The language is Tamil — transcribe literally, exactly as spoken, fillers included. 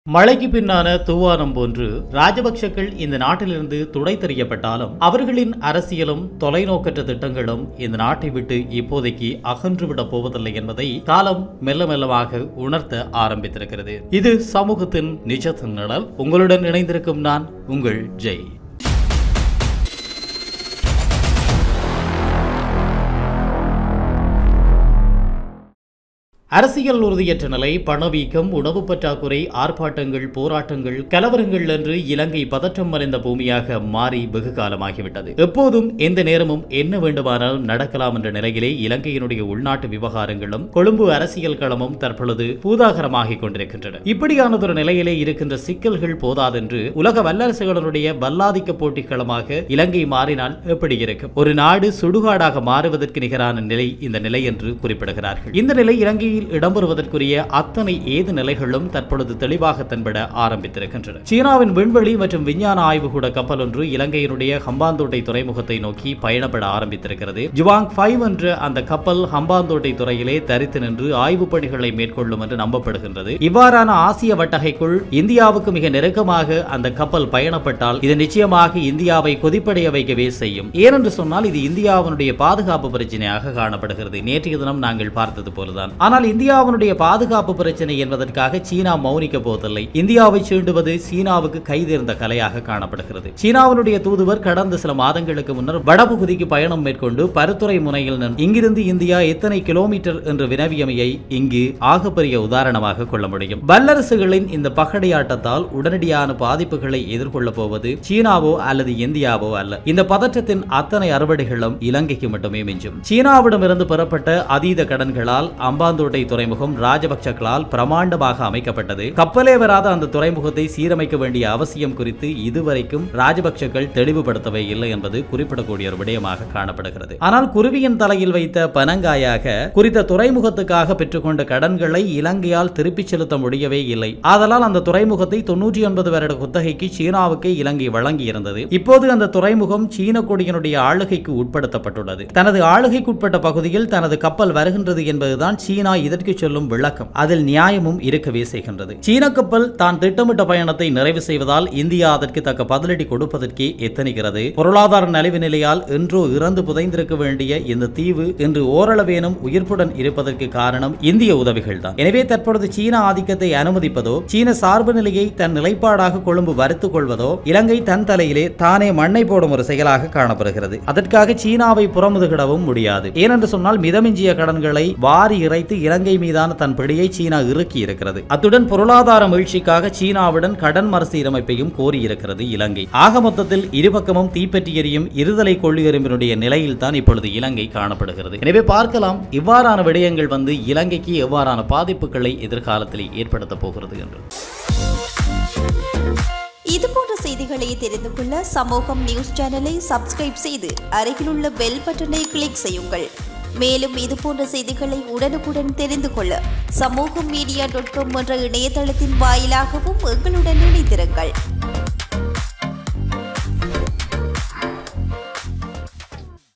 மழைக்கு பின்னான தூவானம் போன்று ராஜபக்சக்கள் இந்த நாட்டிலிருந்து துடை தெறியப்பட்டாலும் அவர்களின் அரசியலும் தொலைநோக்கற்ற திட்டங்களும் இந்த நாட்டை விட்டு இப்போதைக்கு அகன்றுவிடப் போவதில்லை என்பதை காலம் மெல்ல மெல்லமாக உணர்த்த ஆரம்பித்திருக்கிறது. இது சமூகத்தின் நிஜத்தின் நிழல். உங்களுடன் இணைந்திருக்கும் நான் உங்கள் ஜெய். அரசியல் உறுதியற்ற நிலை, பணவீக்கம், உணவு பற்றாக்குறை, ஆர்ப்பாட்டங்கள், போராட்டங்கள், கலவரங்கள் என்று இலங்கை பதற்றம் மறைந்த பூமியாக மாறி வெகு காலமாகிவிட்டது. எப்போதும் எந்த நேரமும் என்ன வேண்டுமானாலும் நடக்கலாம் என்ற நிலையிலே இலங்கையினுடைய உள்நாட்டு விவகாரங்களும் கொழும்பு அரசியல் களமும் தற்பொழுது பூதாகரமாகிக் கொண்டிருக்கின்றன. இப்படியானதொரு நிலையிலே இருக்கின்ற சிக்கல்கள் போதாதென்று உலக வல்லரசுகளுடைய வல்லாதிக்க போட்டி களமாக இலங்கை மாறினால் எப்படி இருக்கும்? ஒரு நாடு சுடுகாடாக மாறுவதற்கு நிகரான நிலை இந்த நிலை என்று குறிப்பிடுகிறார்கள். இந்த நிலை இலங்கையில் இடம்பெறுவதற்குரிய அத்தனை ஏது நிலைகளும் தற்பொழுது தெளிவாக தென்பட ஆரம்பித்திருக்கின்றன. சீனாவின் விண்வெளி மற்றும் விஞ்ஞான ஆய்வுகூட கப்பல் ஒன்று இலங்கையினுடைய ஹம்பாந்தோட்டை துறைமுகத்தை நோக்கி பயணப்பட ஆரம்பித்திருக்கிறது. ஜுவாங் ஃபைவ் என்ற அந்த கப்பல் ஹம்பாந்தோட்டை துறையிலே தரித்து நின்று ஆய்வு பணிகளை மேற்கொள்ளும் என்று நம்பப்படுகின்றது. இவ்வாறான ஆசிய வட்டகைக்குள் இந்தியாவுக்கு மிக நெருக்கமாக அந்த கப்பல் பயணப்பட்டால் இது நிச்சயமாக இந்தியாவை கொதிப்படைய வைக்கவே செய்யும். ஏனென்று சொன்னால் இது இந்தியாவினுடைய பாதுகாப்பு பிரச்சனையாக காணப்படுகிறது. நேற்றைய தினம் நாங்கள் பார்த்தது போலதான். ஆனால் இந்தியாவினுடைய பாதுகாப்பு பிரச்சனை என்பதற்காக சீனா மௌனிக்க போவதில்லை. இந்தியாவை சீண்டுவது சீனாவுக்கு கைதேர்ந்த கலையாக காணப்படுகிறது. சீனாவினுடைய தூதுவர் கடந்த சில மாதங்களுக்கு முன்னர் வடபகுதிக்கு பயணம் மேற்கொண்டு பருத்துறை முனையில் இங்கிருந்து இந்தியா எத்தனை கிலோமீட்டர் என்று வினவியமையை இங்கு ஆகப்பெரிய உதாரணமாக கொள்ள முடியும். வல்லரசுகளின் இந்த பகடையாட்டத்தால் உடனடியான பாதிப்புகளை எதிர்கொள்ள போவது சீனாவோ அல்லது இந்தியாவோ அல்ல. இந்த பதற்றத்தின் அத்தனை அறுவடைகளும் இலங்கைக்கு மட்டுமே மிஞ்சும். சீனாவிடமிருந்து பெறப்பட்ட அதீத கடன்களால் அம்பாந்தோட்டை துறைமுகம் ராஜபக்சக்களால் பிரமாண்டமாக அமைக்கப்பட்டது. கப்பலே வராத அந்த துறைமுகத்தை சீரமைக்க வேண்டிய அவசியம் குறித்து இதுவரைக்கும் ராஜபக்சக்கள் தெளிவுபடுத்தவே இல்லை என்பது குறிப்பிடக்கூடிய ஒரு விடயமாக காணப்படுகிறது. ஆனால் குருவியின் தலையில் வைத்த பனங்காயாக குறித்த துறைமுகத்துக்காக பெற்றுக்கொண்ட கடன்களை இலங்கையால் திருப்பிச் செலுத்த முடியவே இல்லை. ஆதலால் அந்த துறைமுகத்தை தொன்னூற்றி ஒன்பது வருட குத்தகைக்கு சீனாவுக்கு இலங்கை வழங்கியிருந்தது. இப்போது அந்த துறைமுகம் சீன கொடியினுடைய ஆளுகைக்கு உட்படுத்தப்பட்டுள்ளது. தனது ஆளுகைக்குட்பட்ட பகுதியில் தனது கப்பல் வருகின்றது என்பதுதான் சீனா இதற்கு சொல்லும் விளக்கம். அதில் நியாயமும் இருக்கவே செய்கின்றது. சீன கப்பல் தான் திட்டமிட்ட பயணத்தை நிறைவு செய்வதால் இந்தியா அதற்கு தக்க பதிலடி கொடுப்பதற்கே எத்தனிக்கிறது. பொருளாதார நலிவு நிலையால் என்றோ இறந்து புதைந்திருக்க வேண்டிய இந்த தீவு இன்று ஓரளவேனும் உயிர்ப்புடன் இருப்பதற்கு காரணம் இந்திய உதவிகள் தான். எனவே தற்பொழுது சீன ஆதிக்கத்தை அனுமதிப்பதோ சீன சார்பு நிலையை தன் நிலைப்பாடாக கொழும்பு வருத்துக் கொள்வதோ இலங்கை தன் தலையிலே தானே மண்ணை போடும் ஒரு செயலாக காணப்படுகிறது. அதற்காக சீனாவை புறமுதுகிடவும் முடியாது. ஏனென்று சொன்னால் மிதமிஞ்சிய கடன்களை வாரி இறைத்து இலங்கை மீதான தன் பிடியை சீனா இறுக்கி இருக்கிறது. அத்துடன் பொருளாதார மீழ்ச்சிக்காக சீனாவுடன் கடன் மறுசீரமைப்பையும் கோரியிருக்கிறது இலங்கை. ஆக மொத்தத்தில் இருபக்கமும் தீப்பற்றி எரியும் இருதலை கொள்ளுயரும்பினுடைய நிலையில் தான் இப்பொழுது இலங்கை காணப்படுகிறது. எனவே பார்க்கலாம் இவ்வாறான விடயங்கள் வந்து இலங்கைக்கு எவ்வாறான பாதிப்புகளை எதிர்காலத்தில் ஏற்படுத்த போகிறது என்று. இதுபோன்ற செய்திகளை தெரிந்து கொள்ள சமூகம் நியூஸ் சேனலை சப்ஸ்கிரைப் செய்து அருகிலுள்ள பெல் பட்டனை கிளிக் செய்யுங்கள். மேலும் இதுபோன்ற செய்திகளை உடனுக்குடன் தெரிந்து கொள்ள சமூகம் மீடியா டாட் காம் என்ற இணையதளத்தின் வாயிலாகவும் எங்களுடன் இணைந்திருங்கள்.